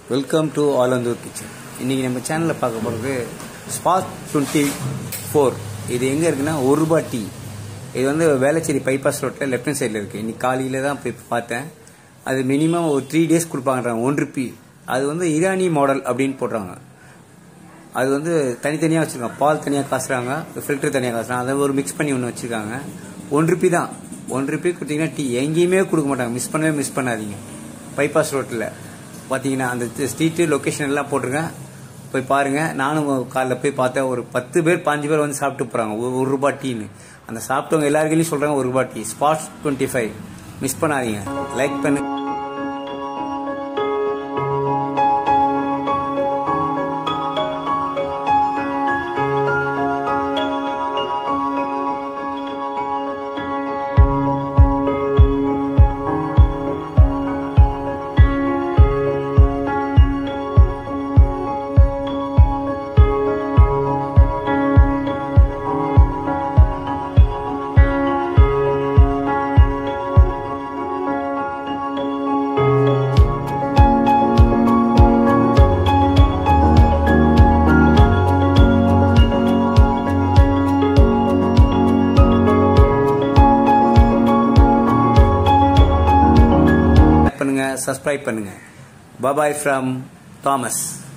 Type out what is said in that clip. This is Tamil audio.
Welcome to Alandur kitchen. இன்றைக்கி நம்ம சேனலில் பார்க்க போகிறது ஸ்பார்க் 24. இது எங்கே இருக்குன்னா ₹1 டீ. இது வந்து வேளச்சேரி பைபாஸ் ரோட்டில் லெஃப்ட் ஹேண்ட் சைடில் இருக்குது. இன்றைக்கி காலையில் தான் போய் பார்த்தேன். அது மினிமம் ஒரு 3 days கொடுப்பாங்கன்றாங்க. ₹1. அது வந்து ஈரானி மாடல் அப்படின்னு போடுறாங்க. அது வந்து தனித்தனியாக வச்சுருக்காங்க. பால் தனியாக காசுறாங்க, ஃபில்டர் தனியாக காசுறாங்க. அதை ஒரு மிக்ஸ் பண்ணி ஒன்று வச்சுருக்காங்க. ₹1 தான். ₹1 கொடுத்தீங்கன்னா டீ எங்கேயுமே கொடுக்க மாட்டாங்க. மிஸ் பண்ணாதீங்க. பைபாஸ் ரோட்டில் பார்த்தீங்கன்னா அந்த ஸ்ட்ரீட்டு லொக்கேஷன் எல்லாம் போட்டிருக்கேன், போய் பாருங்கள். நானும் காலைல போய் பார்த்தேன். ஒரு 10 பேர் 15 பேர் வந்து சாப்பிட்டு போகிறாங்க ₹1 டீன்னு. அந்த சாப்பிட்டவங்க எல்லாருக்கையும் சொல்கிறாங்க ₹1 டீ. ஸ்பார்க் 25 மிஸ் பண்ணாதீங்க. லைக் பண்ணு. சப்ஸ்கிரைப் பண்ணுங்க. Bye from Thomas.